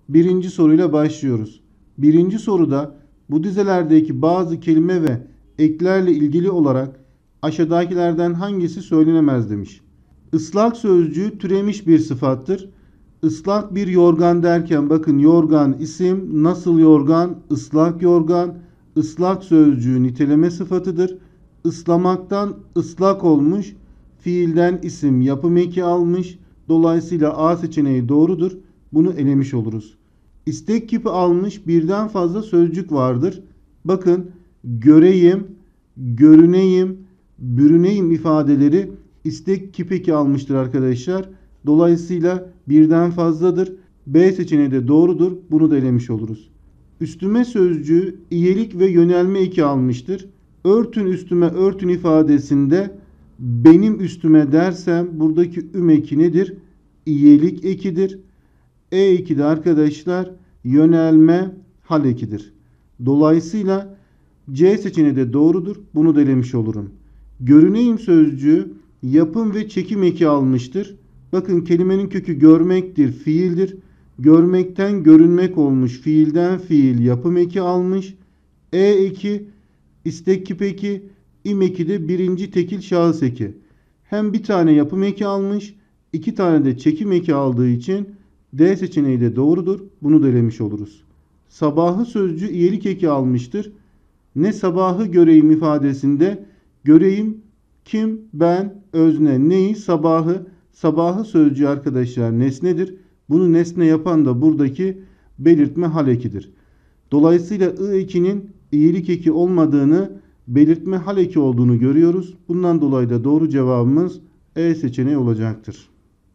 Birinci soruyla başlıyoruz. Birinci soruda bu dizelerdeki bazı kelime ve eklerle ilgili olarak aşağıdakilerden hangisi söylenemez demiş. Islak sözcüğü türemiş bir sıfattır. Islak bir yorgan derken bakın yorgan isim, nasıl yorgan, ıslak yorgan, ıslak sözcüğü niteleme sıfatıdır. Islamaktan ıslak olmuş, fiilden isim yapım eki almış. Dolayısıyla A seçeneği doğrudur. Bunu elemiş oluruz. İstek kipi almış birden fazla sözcük vardır. Bakın göreyim, görüneyim, bürüneyim ifadeleri istek kipeki almıştır arkadaşlar. Dolayısıyla birden fazladır. B seçeneği de doğrudur. Bunu da elemiş oluruz. Üstüme sözcüğü iyelik ve yönelme eki almıştır. Örtün üstüme örtün ifadesinde benim üstüme dersem buradaki üm eki nedir? İyelik ekidir. E eki de arkadaşlar yönelme hal ekidir. Dolayısıyla C seçeneği de doğrudur. Bunu da elemiş olurum. Görüneyim sözcüğü yapım ve çekim eki almıştır. Bakın kelimenin kökü görmektir, fiildir. Görmekten görünmek olmuş. Fiilden fiil yapım eki almış. E eki, istek kip eki, im eki de birinci tekil şahıs eki. Hem bir tane yapım eki almış, iki tane de çekim eki aldığı için D seçeneği de doğrudur. Bunu da elemiş oluruz. Sabahı sözcüğü iyelik eki almıştır. Ne sabahı göreyim ifadesinde göreyim kim, ben, özne, neyi, sabahı. Sabahı sözcüğü arkadaşlar nesnedir. Bunu nesne yapan da buradaki belirtme hal ekidir. Dolayısıyla I ekinin iyilik eki olmadığını, belirtme hal eki olduğunu görüyoruz. Bundan dolayı da doğru cevabımız E seçeneği olacaktır.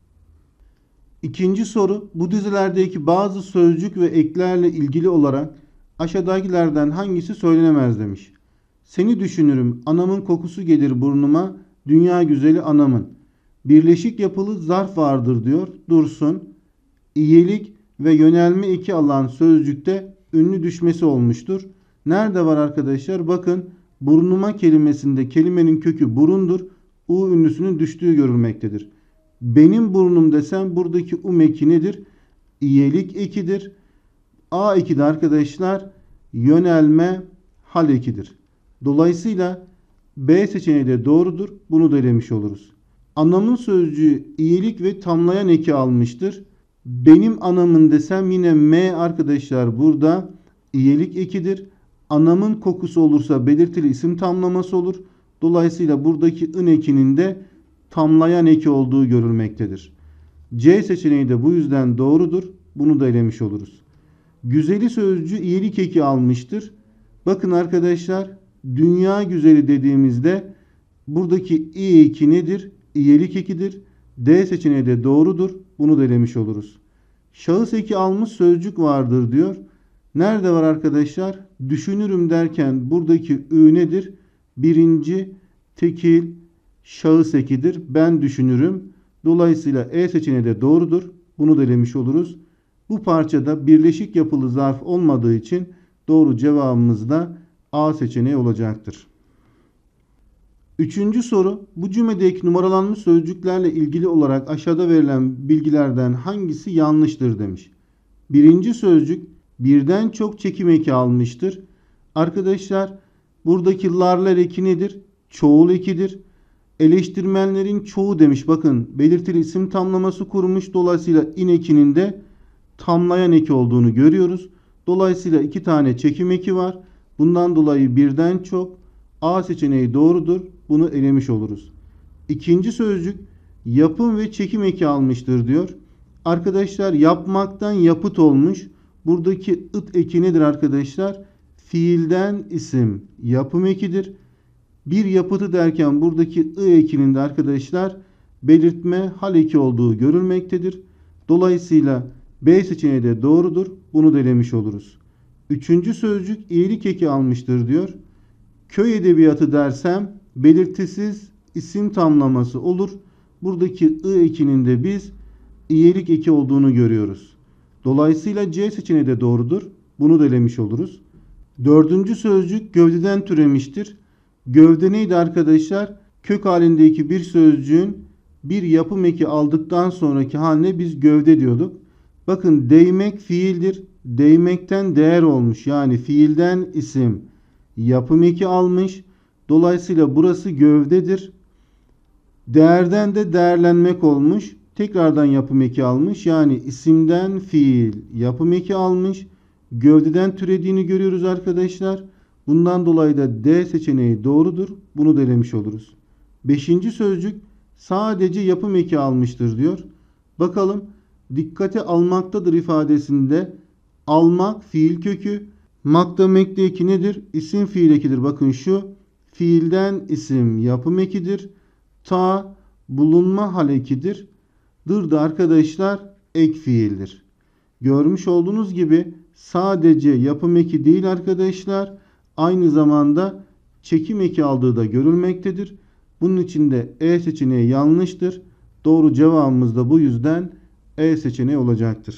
İkinci soru, bu dizelerdeki bazı sözcük ve eklerle ilgili olarak aşağıdakilerden hangisi söylenemez demiş. Seni düşünürüm, anamın kokusu gelir burnuma, dünya güzeli anamın. Birleşik yapılı zarf vardır diyor, dursun. İyelik ve yönelme eki alan sözcükte ünlü düşmesi olmuştur. Nerede var arkadaşlar? Bakın burnuma kelimesinde kelimenin kökü burundur. U ünlüsünün düştüğü görülmektedir. Benim burnum desem buradaki eki nedir? İyelik ekidir. A eki de arkadaşlar yönelme hal ekidir. Dolayısıyla B seçeneği de doğrudur. Bunu da elemiş oluruz. Anamın sözcüğü iyilik ve tamlayan eki almıştır. Benim anamın desem yine M arkadaşlar burada iyilik ekidir. Anamın kokusu olursa belirtili isim tamlaması olur. Dolayısıyla buradaki ın ekinin de tamlayan eki olduğu görülmektedir. C seçeneği de bu yüzden doğrudur. Bunu da elemiş oluruz. Güzeli sözcüğü iyilik eki almıştır. Bakın arkadaşlar dünya güzeli dediğimizde buradaki i eki nedir? İyilik ekidir. D seçeneği de doğrudur. Bunu da elemiş oluruz. Şahıs eki almış sözcük vardır diyor. Nerede var arkadaşlar? Düşünürüm derken buradaki ü nedir? Birinci tekil şahıs ekidir. Ben düşünürüm. Dolayısıyla E seçeneği de doğrudur. Bunu da elemiş oluruz. Bu parçada birleşik yapılı zarf olmadığı için doğru cevabımız da A seçeneği olacaktır. Üçüncü soru. Bu cümledeki numaralanmış sözcüklerle ilgili olarak aşağıda verilen bilgilerden hangisi yanlıştır demiş. Birinci sözcük birden çok çekim eki almıştır. Arkadaşlar buradaki larlar eki nedir? Çoğul ekidir. Eleştirmenlerin çoğu demiş. Bakın belirtili isim tamlaması kurmuş. Dolayısıyla in ekinin de tamlayan eki olduğunu görüyoruz. Dolayısıyla iki tane çekim eki var. Bundan dolayı birden çok A seçeneği doğrudur. Bunu elemiş oluruz. İkinci sözcük yapım ve çekim eki almıştır diyor. Arkadaşlar yapmaktan yapıt olmuş. Buradaki ıt eki nedir arkadaşlar? Fiilden isim yapım ekidir. Bir yapıtı derken buradaki ı ekinin de arkadaşlar belirtme hal eki olduğu görülmektedir. Dolayısıyla B seçeneği de doğrudur. Bunu da elemiş oluruz. Üçüncü sözcük iyilik eki almıştır diyor. Köy edebiyatı dersem belirtisiz isim tamlaması olur. Buradaki ı ekinin de biz iyilik eki olduğunu görüyoruz. Dolayısıyla C seçeneği de doğrudur. Bunu da elemiş oluruz. Dördüncü sözcük gövdeden türemiştir. Gövde neydi arkadaşlar? Kök halindeki bir sözcüğün bir yapım eki aldıktan sonraki haline biz gövde diyorduk. Bakın değmek fiildir. Değmekten değer olmuş. Yani fiilden isim yapım eki almış. Dolayısıyla burası gövdedir. Değerden de değerlenmek olmuş. Tekrardan yapım eki almış. Yani isimden fiil yapım eki almış. Gövdeden türediğini görüyoruz arkadaşlar. Bundan dolayı da D seçeneği doğrudur. Bunu da elemiş oluruz. Beşinci sözcük sadece yapım eki almıştır diyor. Bakalım, dikkate almaktadır ifadesinde almak fiil kökü. Makta mekte eki nedir? İsim fiil ekidir. Bakın şu fiilden isim yapım ekidir. Ta bulunma hal ekidir. Dır da arkadaşlar ek fiildir. Görmüş olduğunuz gibi sadece yapım eki değil arkadaşlar, aynı zamanda çekim eki aldığı da görülmektedir. Bunun için de E seçeneği yanlıştır. Doğru cevabımız da bu yüzden E seçeneği olacaktır.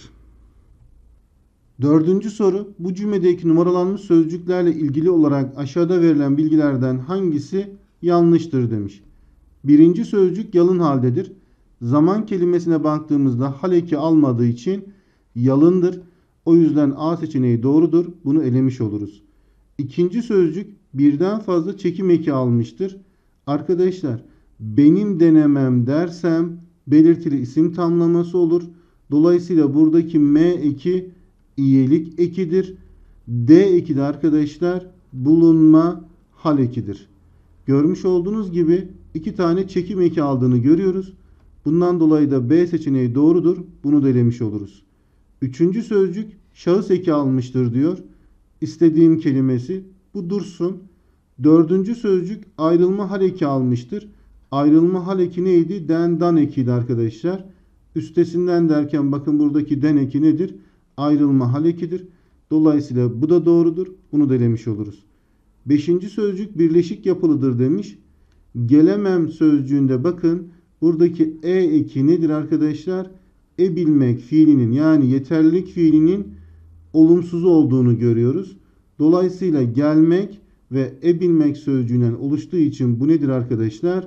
Dördüncü soru, bu cümledeki numaralanmış sözcüklerle ilgili olarak aşağıda verilen bilgilerden hangisi yanlıştır demiş. Birinci sözcük yalın haldedir. Zaman kelimesine baktığımızda hal eki almadığı için yalındır. O yüzden A seçeneği doğrudur. Bunu elemiş oluruz. İkinci sözcük birden fazla çekim eki almıştır. Arkadaşlar, benim denemem dersem belirtili isim tamlaması olur. Dolayısıyla buradaki M eki iyelik ekidir. D eki de arkadaşlar bulunma hal ekidir. Görmüş olduğunuz gibi iki tane çekim eki aldığını görüyoruz. Bundan dolayı da B seçeneği doğrudur. Bunu da elemiş oluruz. Üçüncü sözcük şahıs eki almıştır diyor. İstediğim kelimesi bu dursun. Dördüncü sözcük ayrılma hal eki almıştır. Ayrılma hal eki neydi? Den dan ekiydi arkadaşlar. Üstesinden derken bakın buradaki den eki nedir? Ayrılma hal ekidir. Dolayısıyla bu da doğrudur. Bunu da elemiş oluruz. Beşinci sözcük birleşik yapılıdır demiş. Gelemem sözcüğünde bakın buradaki e eki nedir arkadaşlar? Bilmek fiilinin yani yeterlilik fiilinin olumsuz olduğunu görüyoruz. Dolayısıyla gelmek ve bilmek sözcüğünden oluştuğu için bu nedir arkadaşlar?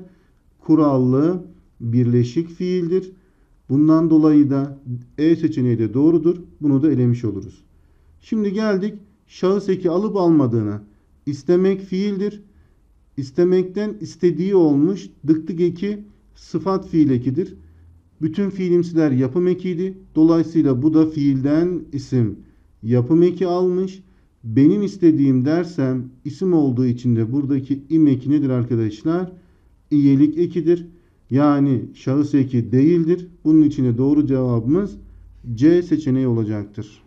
Kurallı birleşik fiildir. Bundan dolayı da E seçeneği de doğrudur. Bunu da elemiş oluruz. Şimdi geldik şahıs eki alıp almadığına. İstemek fiildir. İstemekten istediği olmuş. Dıktık eki sıfat fiil ekidir. Bütün fiilimsiler yapım ekiydi. Dolayısıyla bu da fiilden isim yapım eki almış. Benim istediğim dersem isim olduğu için de buradaki im eki nedir arkadaşlar? İyelik ekidir. Yani şahıs eki değildir. Bunun için de doğru cevabımız C seçeneği olacaktır.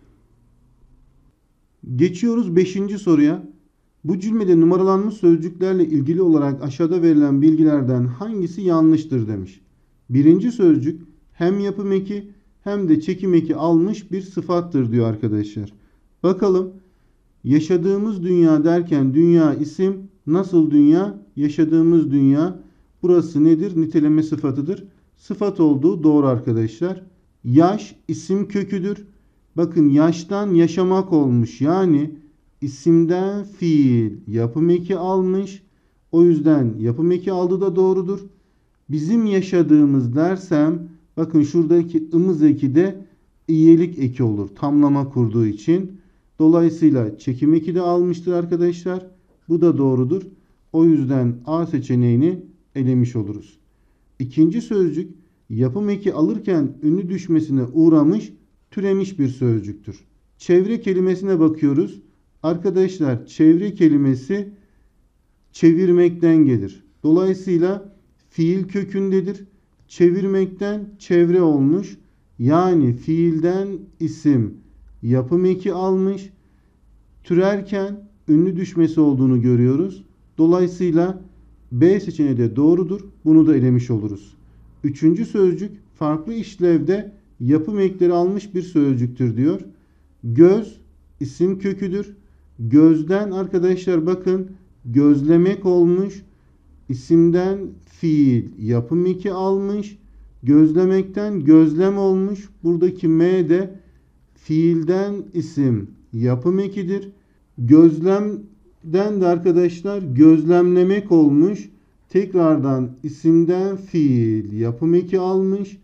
Geçiyoruz 5. soruya. Bu cümlede numaralanmış sözcüklerle ilgili olarak aşağıda verilen bilgilerden hangisi yanlıştır demiş. Birinci sözcük hem yapım eki hem de çekim eki almış bir sıfattır diyor arkadaşlar. Bakalım, yaşadığımız dünya derken dünya isim, nasıl dünya? Yaşadığımız dünya. Burası nedir? Niteleme sıfatıdır. Sıfat olduğu doğru arkadaşlar. Yaş isim köküdür. Bakın yaştan yaşamak olmuş. Yani isimden fiil yapım eki almış. O yüzden yapım eki aldı da doğrudur. Bizim yaşadığımız dersem bakın şuradaki ımız eki de iyelik eki olur. Tamlama kurduğu için. Dolayısıyla çekim eki de almıştır arkadaşlar. Bu da doğrudur. O yüzden A seçeneğini elemiş oluruz. İkinci sözcük yapım eki alırken ünlü düşmesine uğramış, türemiş bir sözcüktür. Çevre kelimesine bakıyoruz. Arkadaşlar çevre kelimesi çevirmekten gelir. Dolayısıyla fiil kökündedir. Çevirmekten çevre olmuş. Yani fiilden isim yapım eki almış. Türerken ünlü düşmesi olduğunu görüyoruz. Dolayısıyla B seçeneği de doğrudur. Bunu da elemiş oluruz. Üçüncü sözcük farklı işlevde yapım ekleri almış bir sözcüktür diyor. Göz isim köküdür. Gözden arkadaşlar bakın gözlemek olmuş. İsimden fiil yapım eki almış. Gözlemekten gözlem olmuş. Buradaki M de fiilden isim yapım ekidir. Gözlemden de arkadaşlar gözlemlemek olmuş. Tekrardan isimden fiil yapım eki almış.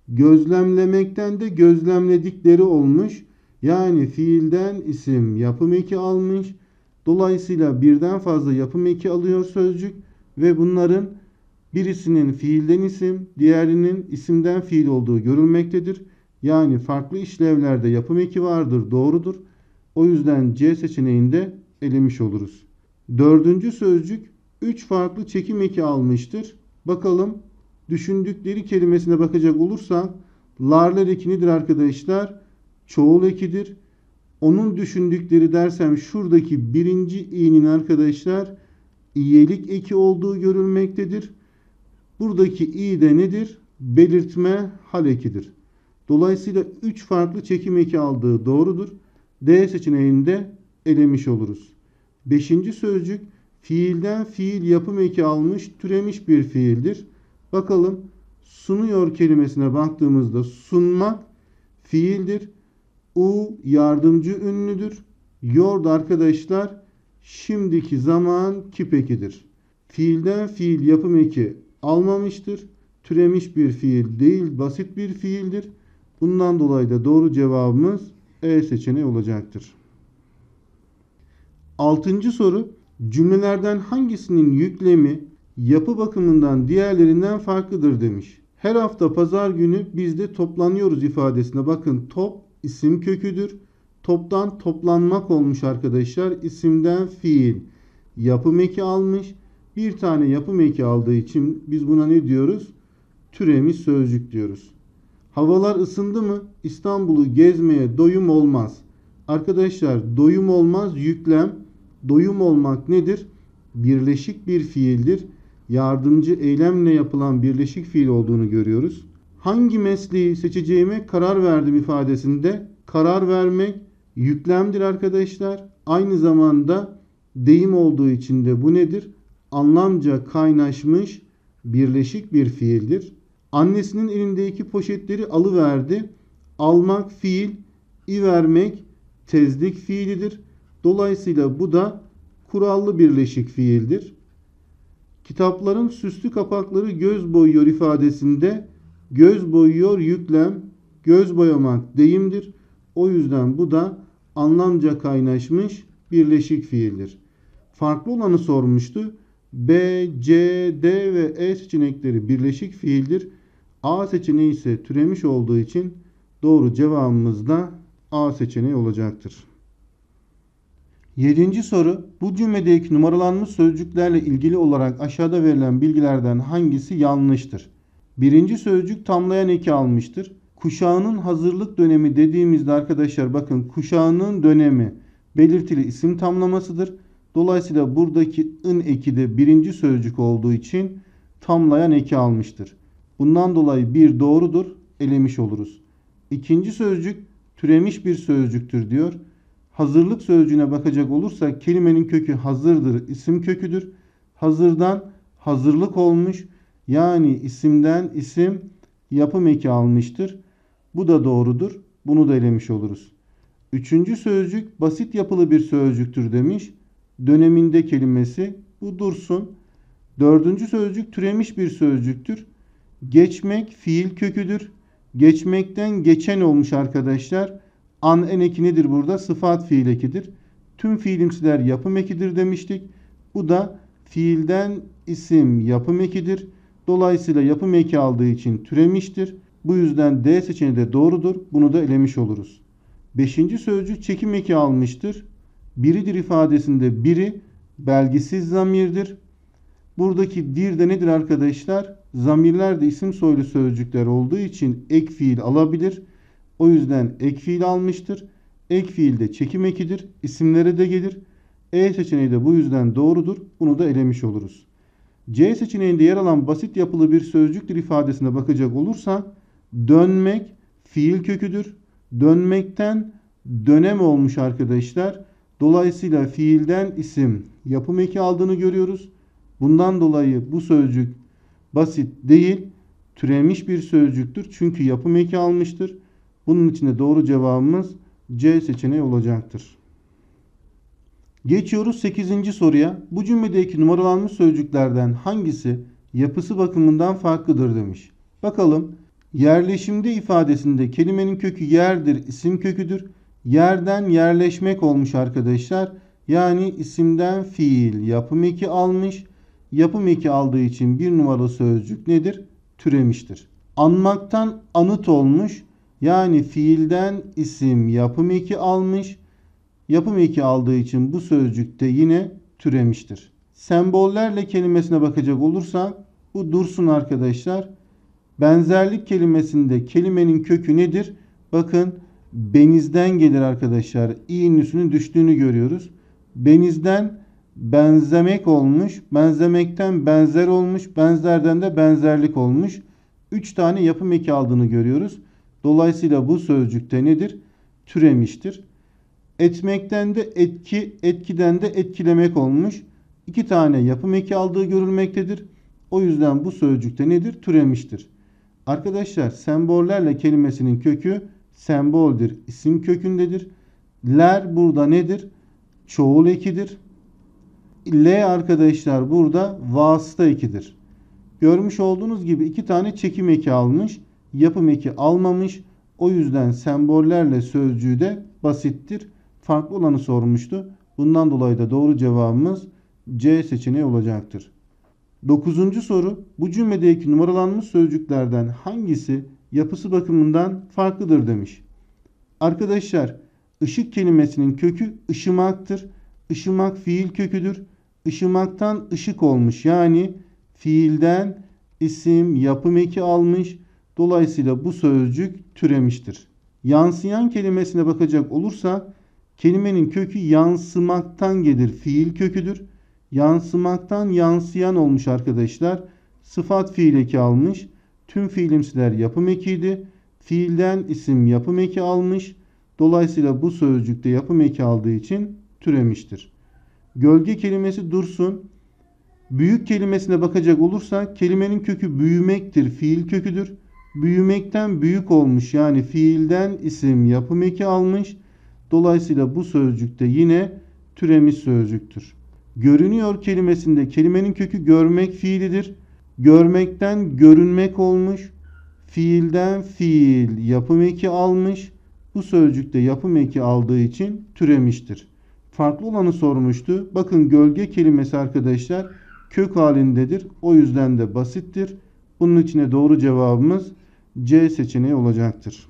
Gözlemlemekten de gözlemledikleri olmuş. Yani fiilden isim yapım eki almış. Dolayısıyla birden fazla yapım eki alıyor sözcük ve bunların birisinin fiilden isim, diğerinin isimden fiil olduğu görülmektedir. Yani farklı işlevlerde yapım eki vardır, doğrudur. O yüzden C seçeneğinde elemiş oluruz. Dördüncü sözcük 3 farklı çekim eki almıştır. Bakalım düşündükleri kelimesine bakacak olursak larlar eki nedir arkadaşlar? Çoğul ekidir. Onun düşündükleri dersem şuradaki birinci i'nin arkadaşlar iyelik eki olduğu görülmektedir. Buradaki i de nedir? Belirtme hal ekidir. Dolayısıyla 3 farklı çekim eki aldığı doğrudur. D seçeneğinde elemiş oluruz. Beşinci sözcük fiilden fiil yapım eki almış, türemiş bir fiildir. Bakalım sunuyor kelimesine baktığımızda sunmak fiildir. U yardımcı ünlüdür. Yor da arkadaşlar şimdiki zaman kip ekidir. Fiilden fiil yapım eki almamıştır. Türemiş bir fiil değil, basit bir fiildir. Bundan dolayı da doğru cevabımız E seçeneği olacaktır. Altıncı soru. Cümlelerden hangisinin yüklemi yapı bakımından diğerlerinden farklıdır demiş. Her hafta pazar günü biz de toplanıyoruz ifadesine bakın top isim köküdür. Toptan toplanmak olmuş arkadaşlar. İsimden fiil yapım eki almış. Bir tane yapım eki aldığı için biz buna ne diyoruz? Türemiş sözcük diyoruz. Havalar ısındı mı? İstanbul'u gezmeye doyum olmaz. Arkadaşlar doyum olmaz yüklem. Doyum olmak nedir? Birleşik bir fiildir. Yardımcı eylemle yapılan birleşik fiil olduğunu görüyoruz. Hangi mesleği seçeceğime karar verdim ifadesinde karar vermek yüklemdir arkadaşlar. Aynı zamanda deyim olduğu için de bu nedir? Anlamca kaynaşmış birleşik bir fiildir. Annesinin elindeki poşetleri alıverdi. Almak fiil, vermek tezlik fiilidir. Dolayısıyla bu da kurallı birleşik fiildir. Kitapların süslü kapakları göz boyuyor ifadesinde göz boyuyor yüklem, göz boyamak deyimdir. O yüzden bu da anlamca kaynaşmış birleşik fiildir. Farklı olanı sormuştu. B, C, D ve E seçenekleri birleşik fiildir. A seçeneği ise türemiş olduğu için doğru cevabımız da A seçeneği olacaktır. 7. soru. Bu cümledeki numaralanmış sözcüklerle ilgili olarak aşağıda verilen bilgilerden hangisi yanlıştır? Birinci sözcük tamlayan eki almıştır. Kuşağının hazırlık dönemi dediğimizde arkadaşlar bakın kuşağının dönemi belirtili isim tamlamasıdır. Dolayısıyla buradaki ın eki de birinci sözcük olduğu için tamlayan eki almıştır. Bundan dolayı bir doğrudur, elemiş oluruz. İkinci sözcük türemiş bir sözcüktür diyor. Hazırlık sözcüğüne bakacak olursak kelimenin kökü hazırdır, isim köküdür. Hazırdan hazırlık olmuş. Yani isimden isim yapım eki almıştır. Bu da doğrudur. Bunu da elemiş oluruz. Üçüncü sözcük basit yapılı bir sözcüktür demiş. Döneminde kelimesi bu dursun. Dördüncü sözcük türemiş bir sözcüktür. Geçmek fiil köküdür. Geçmekten geçen olmuş arkadaşlar. An en eki nedir burada? Sıfat fiil ekidir. Tüm fiilimsiler yapım ekidir demiştik. Bu da fiilden isim yapım ekidir. Dolayısıyla yapım eki aldığı için türemiştir. Bu yüzden D seçeneği de doğrudur. Bunu da elemiş oluruz. Beşinci sözcük çekim eki almıştır. Biridir ifadesinde biri belgisiz zamirdir. Buradaki dir de nedir arkadaşlar? Zamirler de isim soylu sözcükler olduğu için ek fiil alabilir. O yüzden ek fiil almıştır. Ek fiil de çekim ekidir. İsimlere de gelir. E seçeneği de bu yüzden doğrudur. Bunu da elemiş oluruz. C seçeneğinde yer alan basit yapılı bir sözcüktür ifadesine bakacak olursak dönmek fiil köküdür. Dönmekten dönem olmuş arkadaşlar. Dolayısıyla fiilden isim yapım eki aldığını görüyoruz. Bundan dolayı bu sözcük basit değil, türemiş bir sözcüktür. Çünkü yapım eki almıştır. Bunun için de doğru cevabımız C seçeneği olacaktır. Geçiyoruz 8. soruya. Bu cümledeki numaralanmış sözcüklerden hangisi yapısı bakımından farklıdır demiş. Bakalım Yerleşimde ifadesinde kelimenin kökü yerdir, isim köküdür. Yerden yerleşmek olmuş arkadaşlar. Yani isimden fiil yapım eki almış. Yapım eki aldığı için bir numaralı sözcük nedir? Türemiştir. Anmaktan anıt olmuş. Yani fiilden isim yapım eki almış. Yapım eki aldığı için bu sözcük de yine türemiştir. Sembollerle kelimesine bakacak olursak bu dursun arkadaşlar. Benzerlik kelimesinde kelimenin kökü nedir? Bakın benizden gelir arkadaşlar. İ'nin üstünün düştüğünü görüyoruz. Benizden benzemek olmuş. Benzemekten benzer olmuş. Benzerden de benzerlik olmuş. 3 tane yapım eki aldığını görüyoruz. Dolayısıyla bu sözcükte nedir? Türemiştir. Etmekten de etki, etkiden de etkilemek olmuş. 2 tane yapım eki aldığı görülmektedir. O yüzden bu sözcükte nedir? Türemiştir. Arkadaşlar sembollerle kelimesinin kökü semboldir, isim kökündedir. Ler burada nedir? Çoğul ekidir. L arkadaşlar burada vasıta ekidir. Görmüş olduğunuz gibi 2 tane çekim eki almış, yapım eki almamış. O yüzden sembollerle sözcüğü de basittir. Farklı olanı sormuştu. Bundan dolayı da doğru cevabımız C seçeneği olacaktır. 9. soru. Bu cümledeki numaralanmış sözcüklerden hangisi yapısı bakımından farklıdır demiş. Arkadaşlar ışık kelimesinin kökü ışımaktır. Işımak fiil köküdür. Işımaktan ışık olmuş. Yani fiilden isim yapım eki almış. Dolayısıyla bu sözcük türemiştir. Yansıyan kelimesine bakacak olursak kelimenin kökü yansımaktan gelir. Fiil köküdür. Yansımaktan yansıyan olmuş arkadaşlar. Sıfat fiil eki almış. Tüm fiilimsiler yapım ekiydi. Fiilden isim yapım eki almış. Dolayısıyla bu sözcükte yapım eki aldığı için türemiştir. Gölge kelimesi dursun. Büyük kelimesine bakacak olursak kelimenin kökü büyümektir. Fiil köküdür. Büyümekten büyük olmuş. Yani fiilden isim yapım eki almış. Dolayısıyla bu sözcükte yine türemiş sözcüktür. Görünüyor kelimesinde kelimenin kökü görmek fiilidir. Görmekten görünmek olmuş. Fiilden fiil yapım eki almış. Bu sözcükte yapım eki aldığı için türemiştir. Farklı olanı sormuştu. Bakın gölge kelimesi arkadaşlar kök halindedir. O yüzden de basittir. Bunun içine doğru cevabımız C seçeneği olacaktır.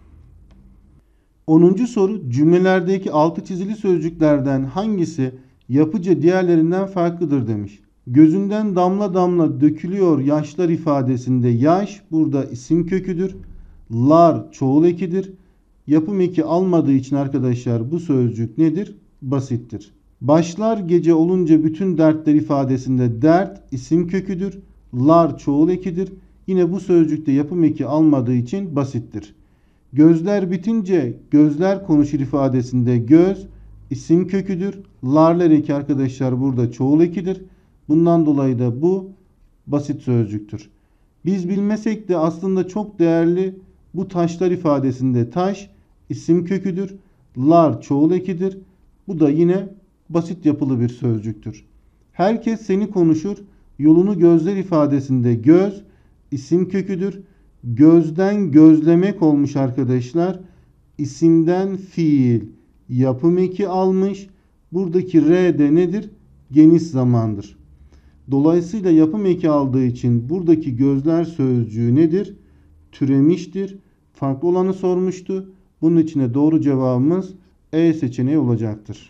10. soru. Cümlelerdeki altı çizili sözcüklerden hangisi yapıca diğerlerinden farklıdır demiş. Gözünden damla damla dökülüyor yaşlar ifadesinde yaş burada isim köküdür. Lar çoğul ekidir. Yapım eki almadığı için arkadaşlar bu sözcük nedir? Basittir. Başlar gece olunca bütün dertler ifadesinde dert isim köküdür. Lar çoğul ekidir. Yine bu sözcükte yapım eki almadığı için basittir. Gözler bitince gözler konuşur ifadesinde göz isim köküdür. Larlar eki arkadaşlar burada çoğul ekidir. Bundan dolayı da bu basit sözcüktür. Biz bilmesek de aslında çok değerli bu taşlar ifadesinde taş isim köküdür. Lar çoğul ekidir. Bu da yine basit yapılı bir sözcüktür. Herkes seni konuşur. Yolunu gözler ifadesinde göz isim köküdür. Gözden gözlemek olmuş arkadaşlar. İsimden fiil yapım eki almış. Buradaki R de nedir? Geniş zamandır. Dolayısıyla yapım eki aldığı için buradaki gözler sözcüğü nedir? Türemiştir. Farklı olanı sormuştu. Bunun içine doğru cevabımız E seçeneği olacaktır.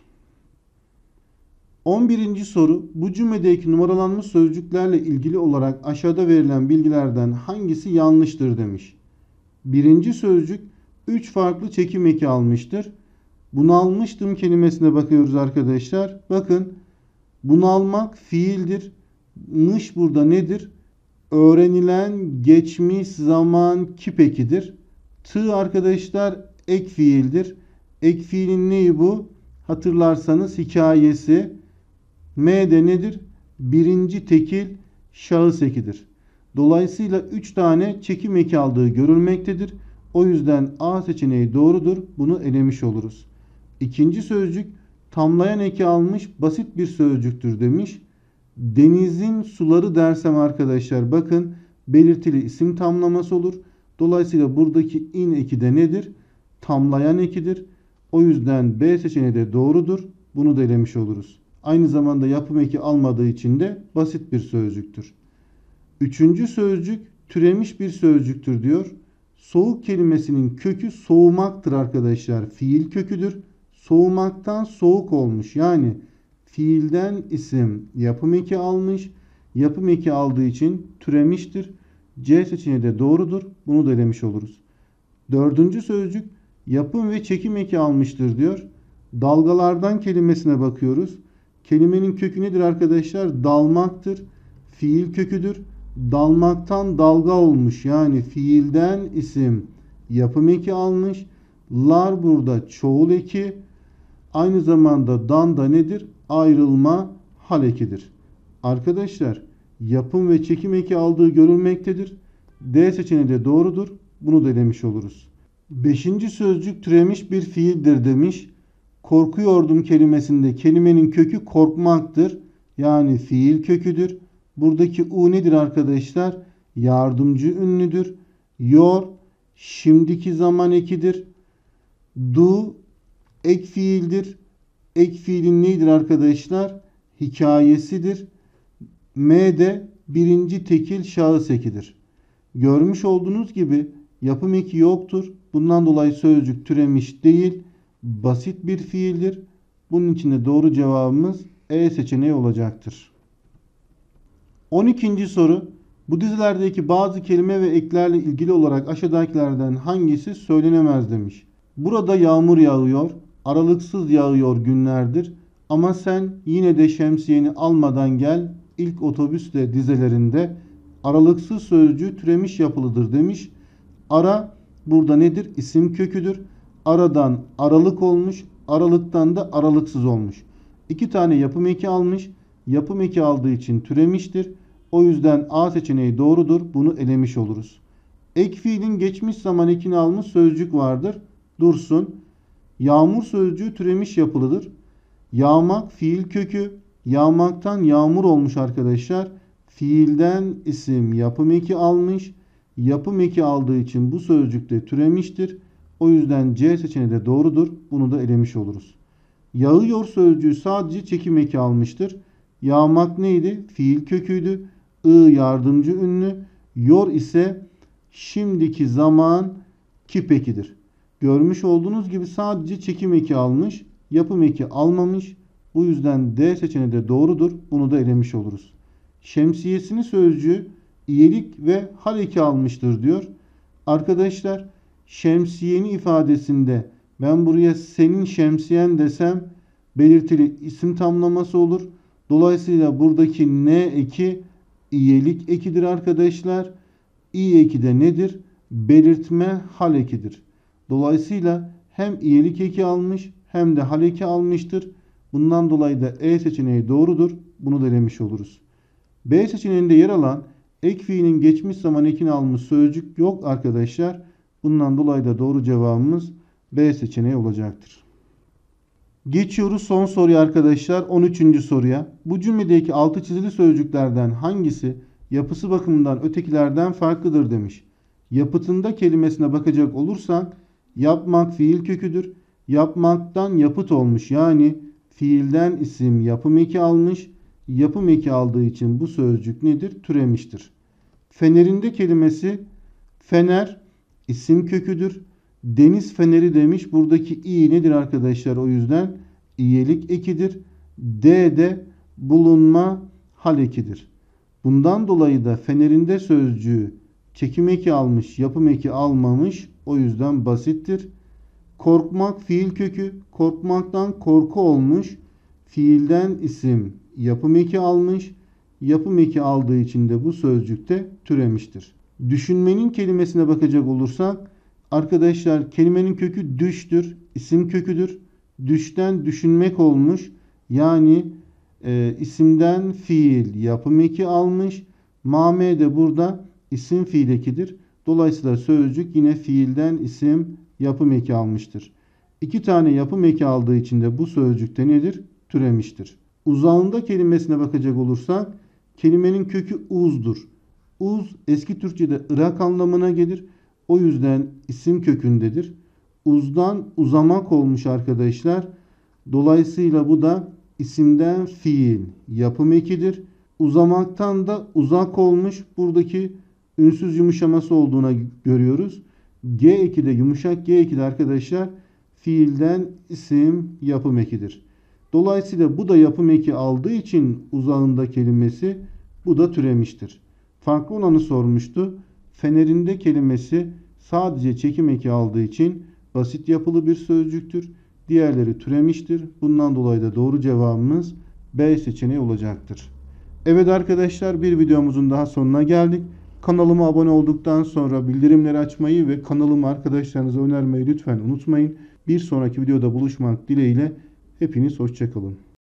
11. soru. Bu cümledeki numaralanmış sözcüklerle ilgili olarak aşağıda verilen bilgilerden hangisi yanlıştır demiş. Birinci sözcük 3 farklı çekim eki almıştır. Bunalmıştım kelimesine bakıyoruz arkadaşlar. Bakın bunalmak fiildir. Mış burada nedir? Öğrenilen geçmiş zaman kip ekidir. Tı arkadaşlar ek fiildir. Ek fiilin neyi bu? Hatırlarsanız hikayesi. M de nedir? Birinci tekil şahıs ekidir. Dolayısıyla 3 tane çekim eki aldığı görülmektedir. O yüzden A seçeneği doğrudur. Bunu elemiş oluruz. İkinci sözcük tamlayan eki almış basit bir sözcüktür demiş. Denizin suları dersem arkadaşlar bakın belirtili isim tamlaması olur. Dolayısıyla buradaki in eki de nedir? Tamlayan ekidir. O yüzden B seçeneği de doğrudur. Bunu da elemiş oluruz. Aynı zamanda yapım eki almadığı için de basit bir sözcüktür. Üçüncü sözcük türemiş bir sözcüktür diyor. Soğuk kelimesinin kökü soğumaktır arkadaşlar. Fiil köküdür. Soğumaktan soğuk olmuş. Yani fiilden isim yapım eki almış. Yapım eki aldığı için türemiştir. C seçeneği de doğrudur. Bunu da elemiş oluruz. Dördüncü sözcük yapım ve çekim eki almıştır diyor. Dalgalardan kelimesine bakıyoruz. Kelimenin kökü nedir arkadaşlar? Dalmaktır. Fiil köküdür. Dalmaktan dalga olmuş. Yani fiilden isim yapım eki almış. Lar burada çoğul eki. Aynı zamanda dan da nedir? Ayrılma hal ekidir. Arkadaşlar yapım ve çekim eki aldığı görülmektedir. D seçeneği de doğrudur. Bunu da elemiş oluruz. Beşinci sözcük türemiş bir fiildir demiş. Korkuyordum kelimesinde kelimenin kökü korkmaktır. Yani fiil köküdür. Buradaki u nedir arkadaşlar? Yardımcı ünlüdür. Yor şimdiki zaman ekidir. Du ek fiildir. Ek fiilin neydir arkadaşlar? Hikayesidir. M de birinci tekil şahıs ekidir. Görmüş olduğunuz gibi yapım eki yoktur. Bundan dolayı sözcük türemiş değil, basit bir fiildir. Bunun için de doğru cevabımız E seçeneği olacaktır. 12. soru. Bu dizilerdeki bazı kelime ve eklerle ilgili olarak aşağıdakilerden hangisi söylenemez demiş. Burada yağmur yağıyor, aralıksız yağıyor günlerdir ama sen yine de şemsiyeni almadan gel. İlk otobüsle dizelerinde aralıksız sözcüğü türemiş yapılıdır demiş. Ara burada nedir? İsim köküdür. Aradan aralık olmuş, aralıktan da aralıksız olmuş. İki tane yapım eki almış. Yapım eki aldığı için türemiştir. O yüzden A seçeneği doğrudur. Bunu elemiş oluruz. Ek fiilin geçmiş zaman ekini almış sözcük vardır. Dursun. Yağmur sözcüğü türemiş yapılıdır. Yağmak fiil kökü. Yağmaktan yağmur olmuş arkadaşlar. Fiilden isim yapım eki almış. Yapım eki aldığı için bu sözcük de türemiştir. O yüzden C seçeneği de doğrudur. Bunu da elemiş oluruz. Yağıyor sözcüğü sadece çekim eki almıştır. Yağmak neydi? Fiil köküydü. I yardımcı ünlü. Yor ise şimdiki zaman kip ekidir. Görmüş olduğunuz gibi sadece çekim eki almış. Yapım eki almamış. Bu yüzden D seçeneği de doğrudur. Bunu da elemiş oluruz. Şemsiyesini sözcüğü iyelik ve hal eki almıştır diyor. Arkadaşlar şemsiyeni ifadesinde ben buraya senin şemsiyen desem belirtili isim tamlaması olur. Dolayısıyla buradaki ne eki iyelik ekidir arkadaşlar. İ eki de nedir? Belirtme hal ekidir. Dolayısıyla hem iyelik eki almış hem de hal eki almıştır. Bundan dolayı da E seçeneği doğrudur. Bunu da elemiş oluruz. B seçeneğinde yer alan ek fiilin geçmiş zaman ekini almış sözcük yok arkadaşlar. Bundan dolayı da doğru cevabımız B seçeneği olacaktır. Geçiyoruz son soruya arkadaşlar. 13. soruya. Bu cümledeki altı çizili sözcüklerden hangisi yapısı bakımından ötekilerden farklıdır demiş. Yapıtında kelimesine bakacak olursak yapmak fiil köküdür. Yapmaktan yapıt olmuş. Yani fiilden isim yapım eki almış. Yapım eki aldığı için bu sözcük nedir? Türemiştir. Fenerinde kelimesi fener isim köküdür. Deniz feneri demiş. Buradaki i nedir arkadaşlar? O yüzden iyelik ekidir. D de bulunma hal ekidir. Bundan dolayı da fenerinde sözcüğü çekim eki almış, yapım eki almamış. O yüzden basittir. Korkmak fiil kökü. Korkmaktan korku olmuş. Fiilden isim yapım eki almış. Yapım eki aldığı için de bu sözcükte türemiştir. Düşünmenin kelimesine bakacak olursak arkadaşlar kelimenin kökü düştür. İsim köküdür. Düşten düşünmek olmuş. Yani isimden fiil yapım eki almış. Mame de burada isim fiil ekidir. Dolayısıyla sözcük yine fiilden isim yapım eki almıştır. İki tane yapım eki aldığı için de bu sözcükte nedir? Türemiştir. Uzağında kelimesine bakacak olursak kelimenin kökü uzdur. Uz eski Türkçe'de Irak anlamına gelir. O yüzden isim kökündedir. Uzdan uzamak olmuş arkadaşlar. Dolayısıyla bu da isimden fiil yapım ekidir. Uzamaktan da uzak olmuş. Buradaki ünsüz yumuşaması olduğuna görüyoruz. G eki de yumuşak G eki de arkadaşlar fiilden isim yapım ekidir. Dolayısıyla bu da yapım eki aldığı için uzağında kelimesi bu da türemiştir. Farklı olanı sormuştu. Fenerinde kelimesi sadece çekim eki aldığı için basit yapılı bir sözcüktür. Diğerleri türemiştir. Bundan dolayı da doğru cevabımız B seçeneği olacaktır. Evet arkadaşlar, bir videomuzun daha sonuna geldik. Kanalıma abone olduktan sonra bildirimleri açmayı ve kanalımı arkadaşlarınıza önermeyi lütfen unutmayın. Bir sonraki videoda buluşmak dileğiyle hepiniz hoşça kalın.